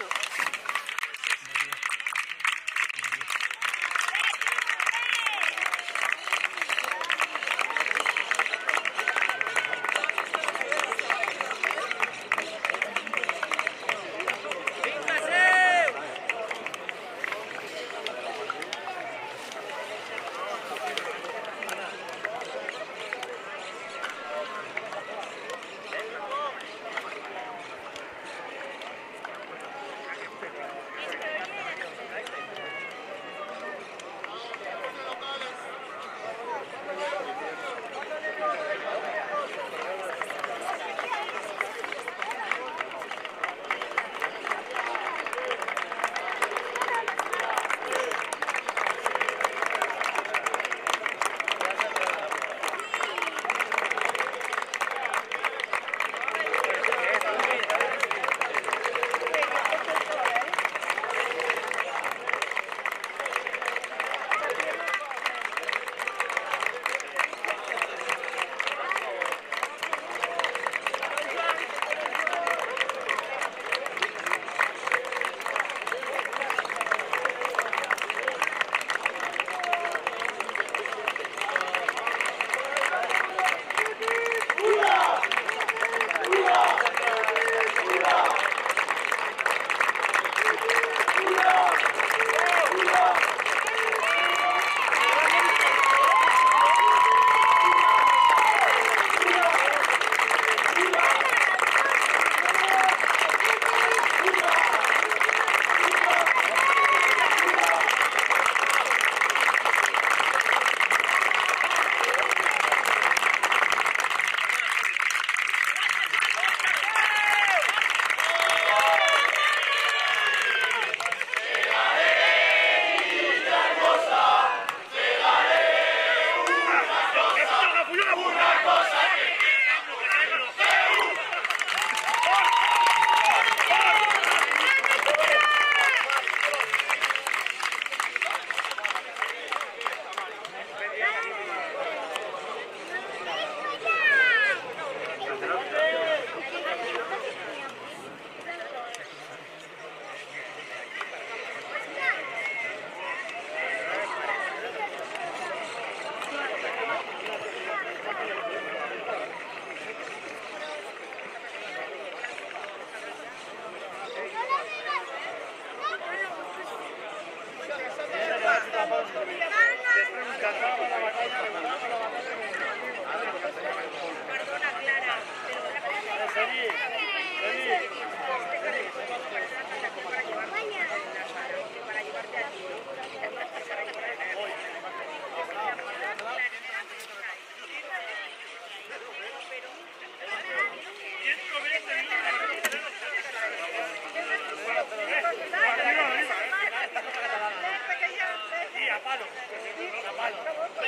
Para llevarte al tiro. Sí, a palo. A palo.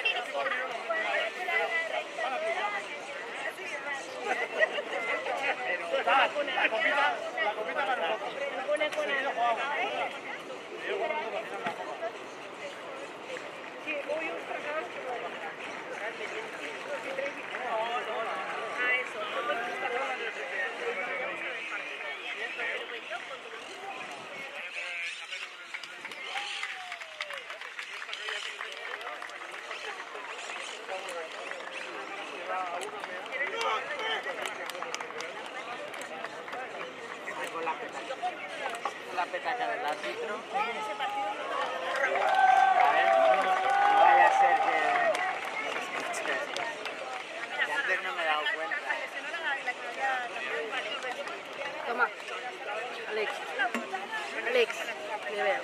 La copita, la copita para un poco. Con la petaca, con la petaca del árbitro. A ver, no vaya a ser que se escuche. Que antes no me he dado cuenta. Toma. Alex. Alex. Me veo.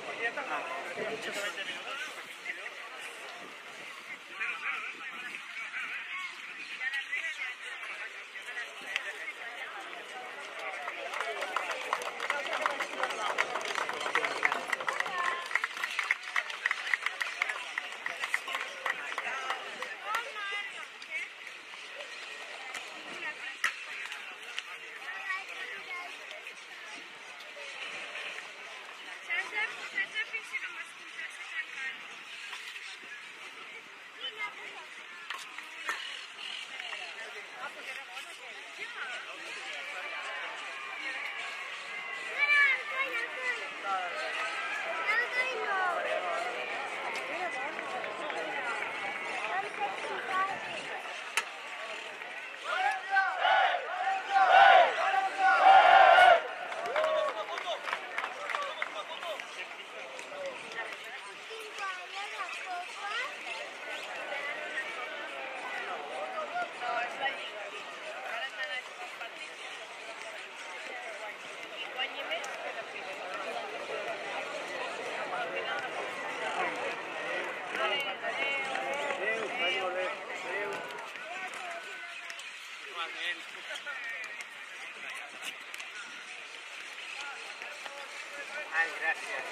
Ay, gracias.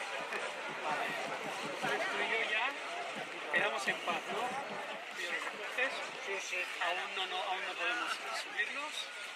Tú y yo ya quedamos en paz, ¿no? Entonces, Sí, sí, aún no, no, aún no podemos subirnos.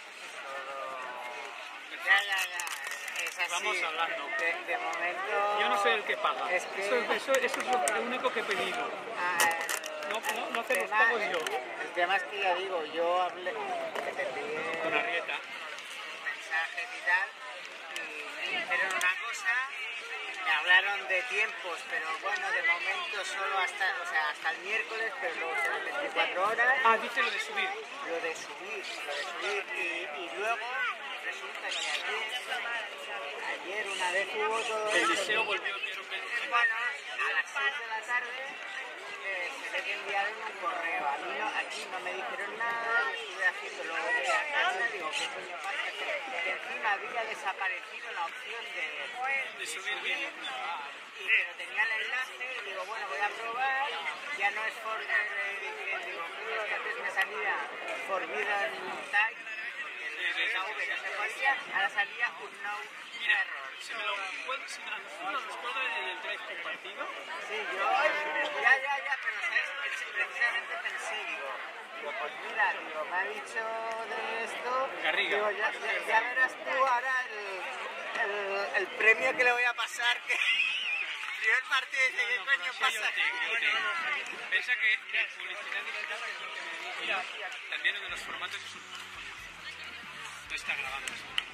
ya, ya, ya. Es así. Vamos hablando. De, de momento... Yo no soy el que paga. Es que- Eso, eso, eso es lo único que he pedido. Ah, No, no, no hacer los tema- pagos yo. El tema es que ya digo, yo hablé, que te envié Con Arrieta. mensajes y tal, y me dijeron una cosa, me hablaron de tiempos, pero bueno, de momento solo hasta, o sea, hasta el miércoles, pero luego serán veinticuatro horas, Ah, dice lo de subir. lo de subir, lo de subir, y, y luego resulta que ayer, ayer una vez hubo todo El esto, deseo volvió a enviar un mensaje. bueno, a las seis de la tarde eh, se ve que enviaron un correo. A mí no, aquí no me dijeron nada, estuve haciendo luego llegué a casa, digo, ¿qué coño pasa? Que, que encima había desaparecido la opción de, De subir vídeo. y pero tenía el enlace, y digo, bueno, voy a probar, ya no es for, eh, eh, digo, es que antes me salía Forbidden Type, el K V no se podía, ahora salía un no Mira, error. si me lo puedes, si me lo descuelga en el drive compartido. Sí, yo, ya, ya, ya, pero ¿sabes? Pensé- precisamente pensé, digo, digo, pues mira, digo, me ha dicho de esto, Garriga. digo, ya, ya, ya verás tú ahora el, el, el premio que le voy a pasar, que el primer partido dice, ¿qué coño Sí, yo pasa? te, yo te. Piensa que, que publicidad digital, que es lo que me dedico yo, también uno de los formatos es un... No está grabando eso.